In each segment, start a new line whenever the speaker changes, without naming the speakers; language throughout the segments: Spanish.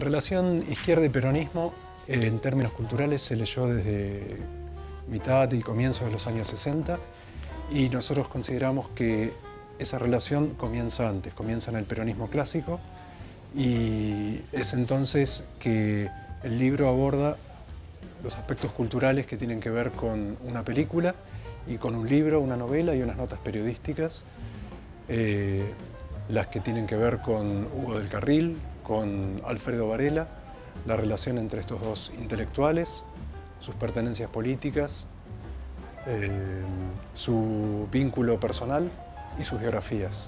relación izquierda y peronismo, en términos culturales, se leyó desde mitad y comienzos de los años 60 y nosotros consideramos que esa relación comienza antes, comienza en el peronismo clásico y es entonces que el libro aborda los aspectos culturales que tienen que ver con una película y con un libro, una novela y unas notas periodísticas, las que tienen que ver con Hugo del Carril, con Alfredo Varela, la relación entre estos dos intelectuales, sus pertenencias políticas, su vínculo personal y sus biografías.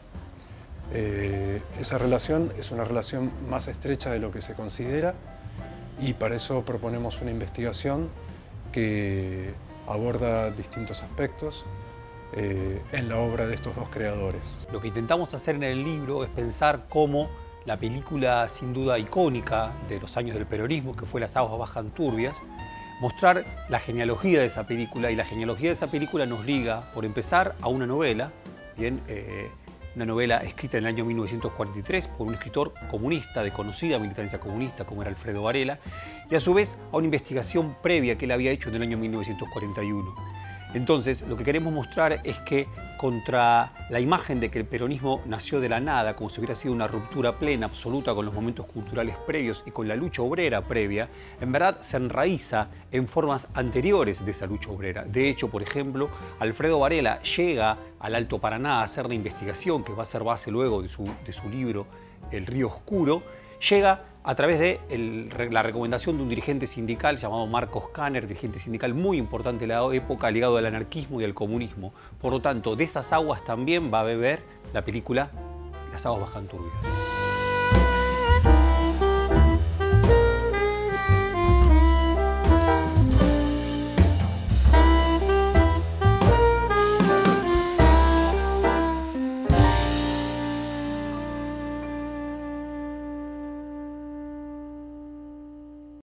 Esa relación es una relación más estrecha de lo que se considera y para eso proponemos una investigación que aborda distintos aspectos en la obra de estos dos creadores.
Lo que intentamos hacer en el libro es pensar cómo la película sin duda icónica de los años del peronismo, que fue Las aguas bajan turbias, mostrar la genealogía de esa película, y la genealogía de esa película nos liga, por empezar, a una novela, bien, una novela escrita en el año 1943 por un escritor comunista, de conocida militancia comunista, como era Alfredo Varela, y a su vez a una investigación previa que él había hecho en el año 1941. Entonces, lo que queremos mostrar es que contra la imagen de que el peronismo nació de la nada, como si hubiera sido una ruptura plena, absoluta con los momentos culturales previos y con la lucha obrera previa, en verdad se enraiza en formas anteriores de esa lucha obrera. De hecho, por ejemplo, Alfredo Varela llega al Alto Paraná a hacer la investigación que va a ser base luego de su libro El Río Oscuro. Llega a través de la recomendación de un dirigente sindical llamado Marcos Kanner, dirigente sindical muy importante de la época, ligado al anarquismo y al comunismo. Por lo tanto, de esas aguas también va a beber la película Las aguas bajan turbias.